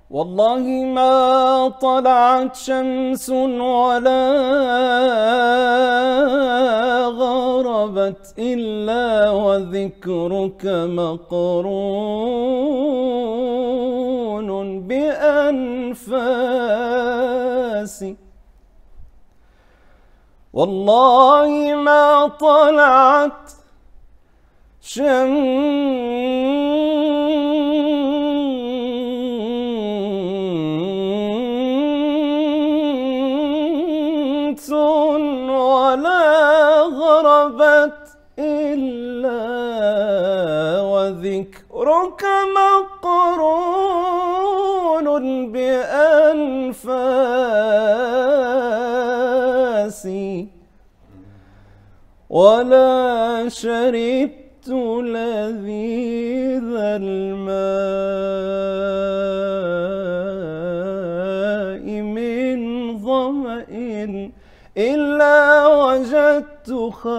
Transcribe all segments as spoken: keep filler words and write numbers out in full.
والله ما طلعت شمس ولا غربت إلا وذكرك مقرون بأنفاسي. والله ما طلعت شمس ولا غربت إلا وذكرك مقرون بأنفاسي. ولا شربت لذيذ الماء من ظمأ إلا وجدت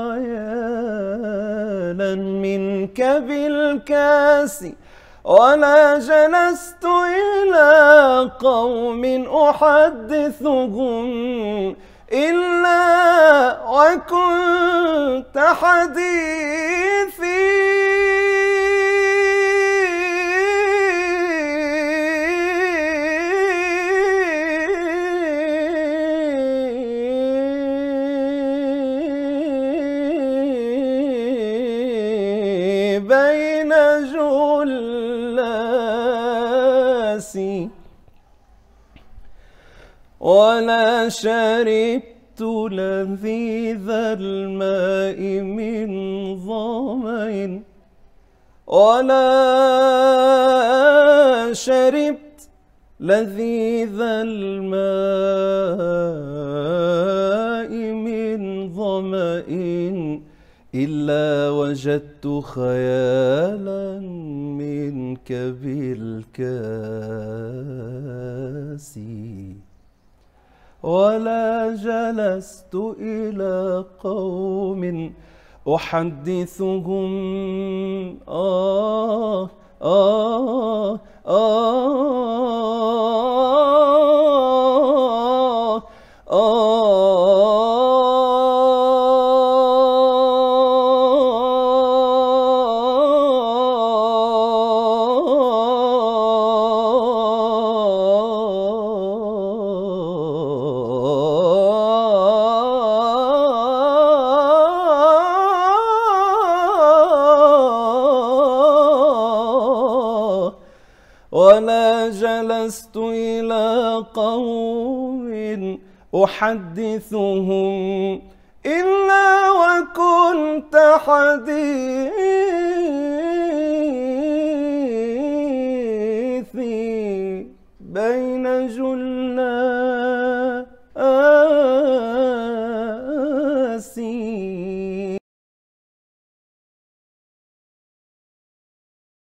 خيالا منك بالكاس. ولا جلست إلى قوم أحدثهم إلا وكنت حديثي. بين جلاسي. ولا شربت لذيذ الماء من ظمأ. ولا شربت لذيذ الماء من ظمأ إلا وجدت خيالا منك بالكاس. ولا جلست إلى قوم أحدثهم آه آه آه آه ولا جلست إلى قوم أحدثهم إلا وكنت حديثي. بين جل